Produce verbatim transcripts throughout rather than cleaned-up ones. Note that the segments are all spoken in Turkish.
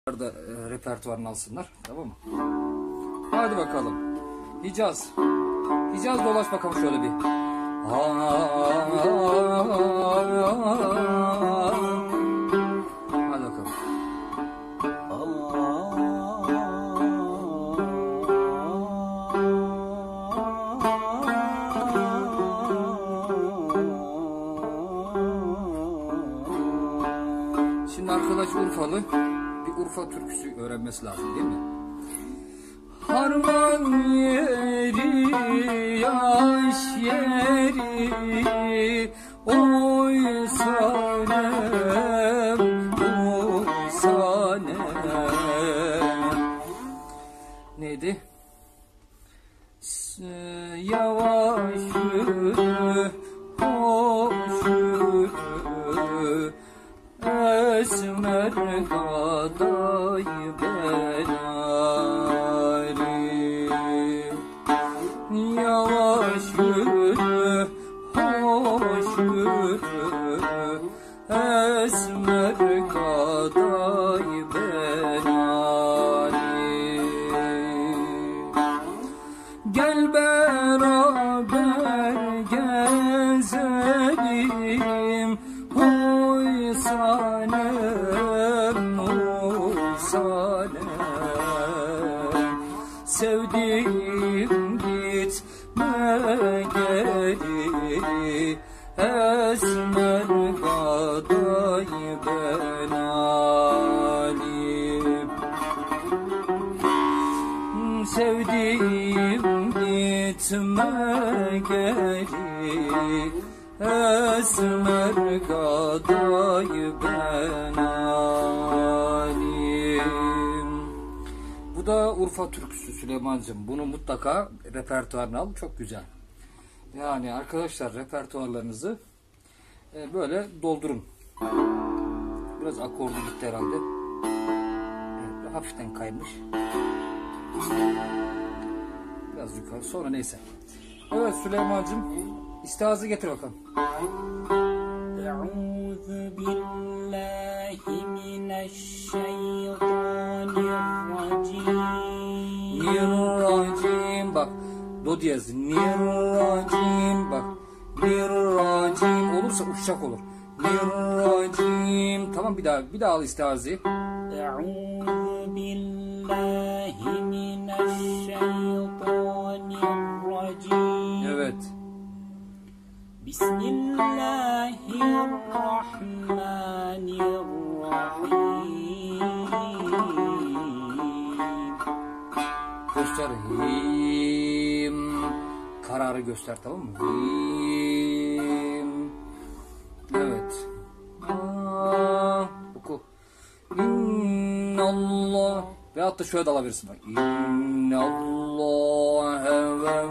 da e, repertuarını alsınlar, tamam mı? Hadi bakalım. Hicaz. Hicaz dolaş bakalım şöyle bir. Hadi bakalım. Şimdi arkadaş Urfalı. Bir Urfa türküsü öğrenmesi lazım değil mi? Harman yeri, yaş yeri, oy sanem, oy sanem. Neydi? Yavaş yürü, hoş yürü, esmer gaday benarim. Yavaş yürü, hoş yürü, esmer gaday benarim. Gel beraber gezelim, oy sanem, oy sanem. Sevdiğim gitme geri, esmer gaday benalim. Sevdiğim gitme geri, esmer gaday benalim. Bu da Urfa türküsü Süleymancığım. Bunu mutlaka repertuarına al. Çok güzel. Yani arkadaşlar repertuarlarınızı e, böyle doldurun. Biraz akordu gitti herhalde. Evet, hafiften kaymış. Biraz yukarı. Sonra neyse. Evet Süleymancığım. İstihazı getir bakalım. Euzu billahi mineşşeytanirracim. Nirracim bak. Do diyez. Nirracim bak. Nirracim olursa uçacak olur. Nirracim. Tamam bir daha bir daha al istihazı. Euzu billahi mineşşeytanirracim. Evet. Bismillahirrahmanirrahim. Göster. Him. Kararı göster, tamam mı? Him. Evet. Aa, oku. İnnallah. Veyahut da şöyle de alabilirsin bak. İnnallâhe ve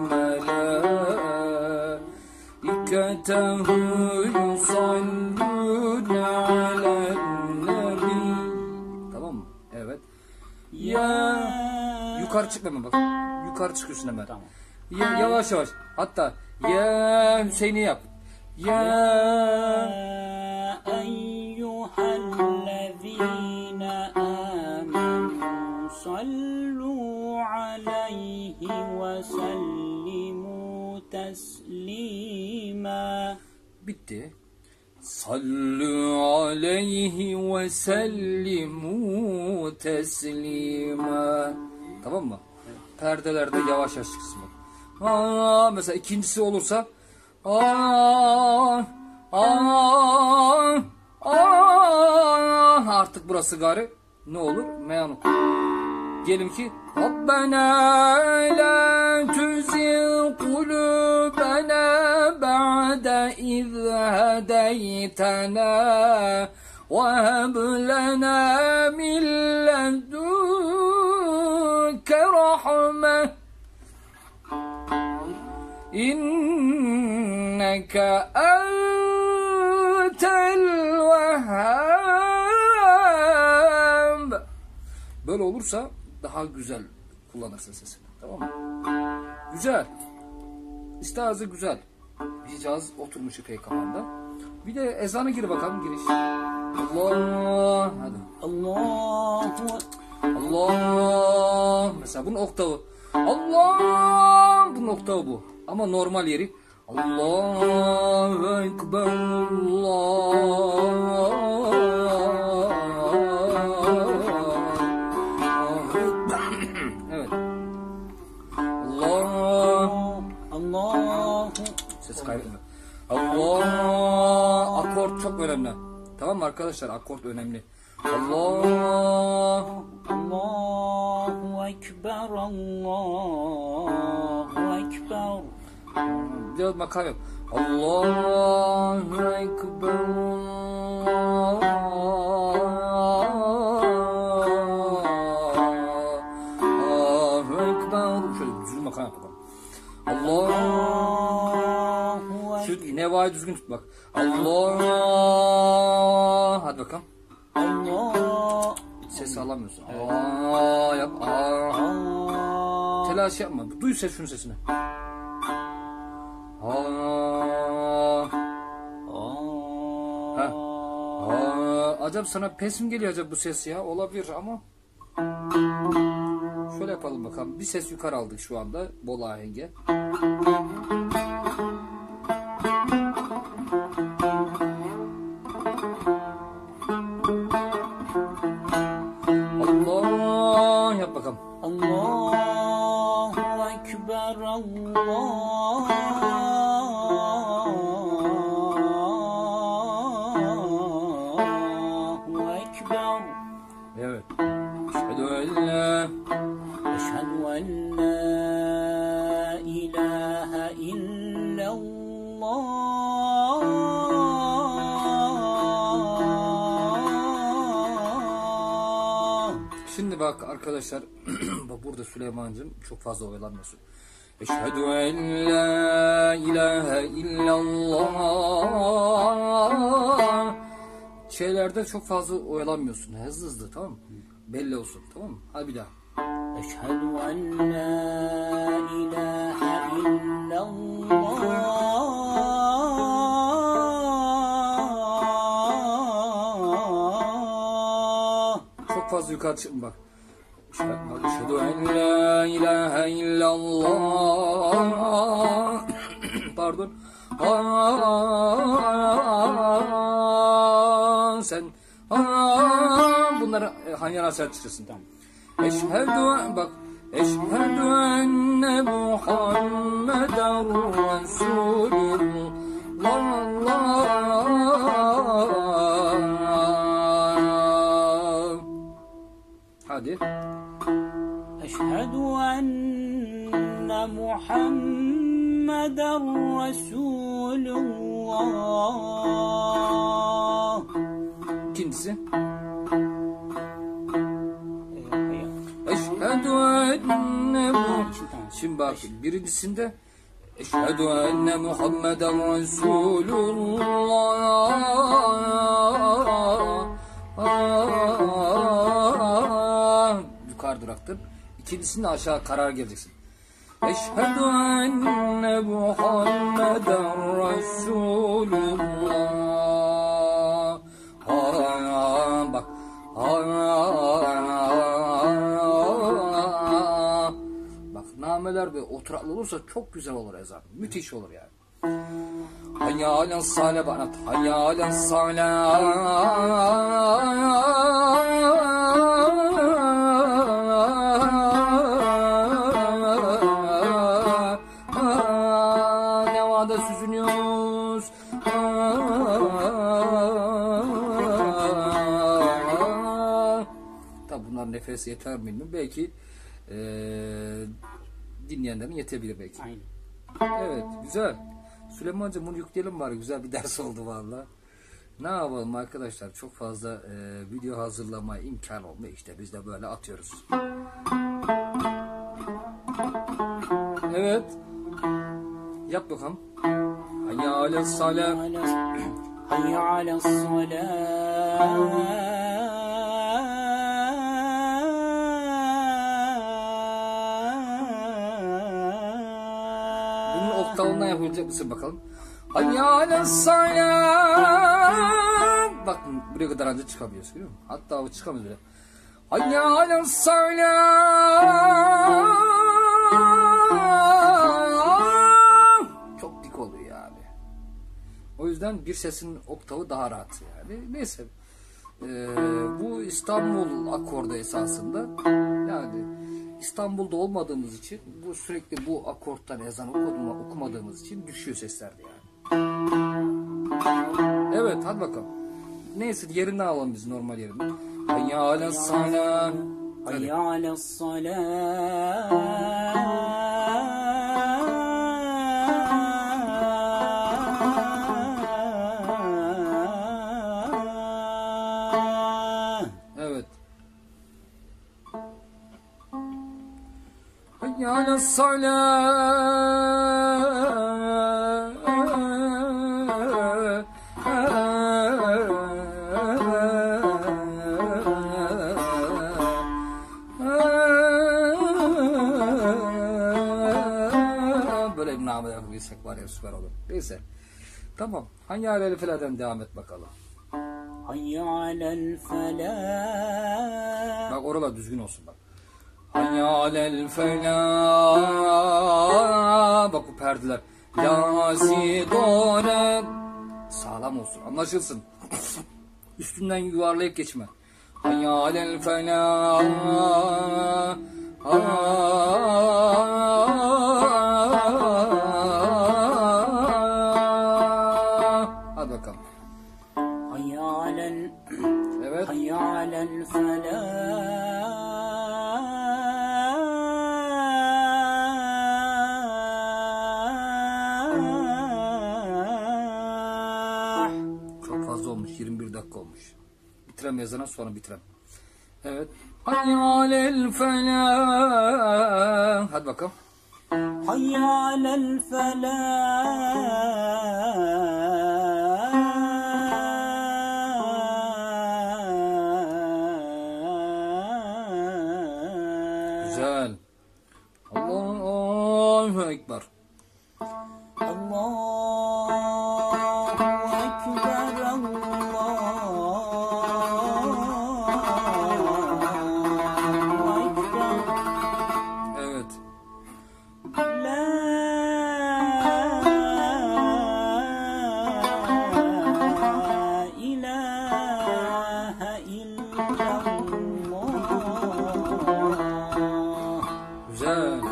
melâiketehu yusallûne alennebi. Tamam mı? Evet. Ya. Yukarı çıkma hemen bak. Yukarı çıkıyorsun hemen. Tamam. Ya, yavaş yavaş. Hatta ya Hüseyin'i yap. Ya eyyühellezîne âmenû sallû aleyhi ve sellimû teslîmâ. bitti. Sallu aleyhi ve sellimu teslima. Tamam mı? Perdelerde yavaş yavaş çıksın. Aa, mesela ikincisi olursa aa, aa, aa, artık burası gari ne olur? Meyanuk. Diyelim ki Rabbena la tuzigh kulubena ba'de iz hedeytena ve heb lena min ledunke rahme inneke entel vehhab. Böyle olursa daha güzel kullanırsın sesini. Tamam mı? Güzel. İstihazı güzel. Hicaz oturmuş epey kafanda. Bir de ezanı gir bakalım, giriş. Allah. Hadi. Allahu Allah. Mesela bunun oktavı. Allah. Bunun oktavı bu. Ama normal yeri. Allahu Ekber. Allah. Evet. Allah. Allahu Ses kaybetme. Allah. Akort çok önemli. Tamam mı arkadaşlar? Akort önemli. Allah. Allahu Ekber, Allahu Ekber. Biraz makam yap. Allahu Ekber. Allahu Ekber. Şöyle düzgün makam yap bakalım. Allah. Allahu Şu nevayı düzgün tut bak. Allah. Hadi bakalım. Allah. Ses alamıyorsun. Aa yap. Aa. Allah. Telaş yapma. Duy ses şunun sesini. Aa. Ha. Aa. Acaba sana pes mi geliyor acaba bu ses ya? Olabilir ama. Şöyle yapalım bakalım. Bir ses yukarı aldık şu anda. Bol ahenge. Allah yap bakalım. Allahu Ekber, Allahu Ekber. Evet. Eşhedü en la Eşhedü en la ilahe illallah. Şimdi bak arkadaşlar, bak burada Süleyman'cığım çok fazla oyalanmıyorsun. Eşhedü en la ilahe illallah. Şeylerde çok fazla oyalanmıyorsun. Hızlı hızlı, tamam mı? Belli olsun, tamam mı? Hadi bir daha. Eşhedü en la ilahe illallah. Çok fazla yukarı çıkma bak. Eşhedü en la ilahe illallah. Pardon. Aa, sen aa, bunları hangi nasıl çıkıyorsun, tamam. Eşhedü bak. Eşhedü enne Muhammeden Resulullah. Hadi. Eşhedü enne Muhammeden Resulullah. İkincisi. Eşhedü enne Muhammeden. Şimdi bak birincisinde Eşhedü enne Muhammeden Resulullah. Yukarı duraktır. İkincisinde aşağı karar geleceksin. Eşhedü enne Muhammeden Resulullah. Ha, bak. Bak nameler ve oturaklı olursa çok güzel olur ezan. Müthiş olur yani. Hayya alen sale banat. Hayya alen sale. Nevada süzünüyoruz. Tabi bunlar nefes yeter mi bilmiyorum. Belki ee, dinleyenlerin yetebilir belki. Aynen. Evet, güzel. Süleyman'cığım bunu yükleyelim bari. Güzel bir ders oldu valla. Ne yapalım arkadaşlar? Çok fazla e, video hazırlamaya imkan olmuyor. İşte biz de böyle atıyoruz. Evet. Yap bakalım. Hayya alen salam. Hayya alen salam. Oktavından yapacak mısın bakalım? Hayya alen salam. bakın buraya kadar ancak çıkamıyoruz, biliyor musun? Hatta o çıkamıyor bile. Hayya alel söyle. Çok dik oluyor yani. O yüzden bir sesin oktavı daha rahat yani. Neyse. Ee, bu İstanbul akordu esasında. Yani İstanbul'da olmadığımız için bu sürekli bu akorttan ezan okuma, okumadığımız için düşüyor seslerde yani. Evet, hadi bakalım. Neyse, yerinden alalım biz, normal yerinden. Hayya alel salam. حي على الصلاة. Evet. Hayya alel salam. Böyle bir namı yapabilsek var ya, süper olur. Neyse. Tamam. Hayya alel felâden devam et bakalım. حي على الفلاح. Bak oralar düzgün olsun bak. Hayya alel felâh. Bak bu perdeler. La si do re. Sağlam olsun. Anlaşılsın. Üstünden yuvarlayıp geçme. Hayya alel felâh. Hadi bakalım. حي على ال- Evet. حي على الفلاح. Çok fazla olmuş. yirmi bir dakika olmuş. Bitirem yazana sonra bitirem. Evet. Hayya alel felah. Hadi bakalım. حي على الفلاح. Güzel. Allahu Ekber. الله أكبر الله أكبر. Evet. لا إله إلا الله. Güzel.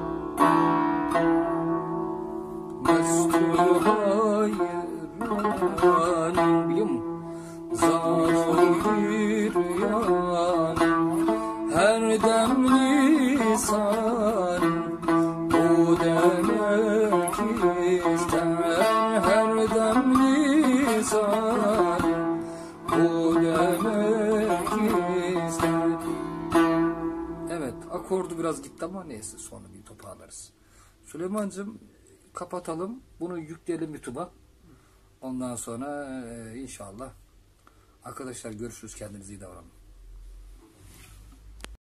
Mestur hayran, biliyor musun? Zahir yan, her dem lisan, bu demek ister. Her dem lisan, bu demek ister. Evet, akordu biraz gitti ama neyse, sonra bir toparlarız. Süleyman'cığım, kapatalım. Bunu yükleyelim YouTube'a. Ondan sonra e, inşallah. Arkadaşlar görüşürüz. Kendinize iyi davranın.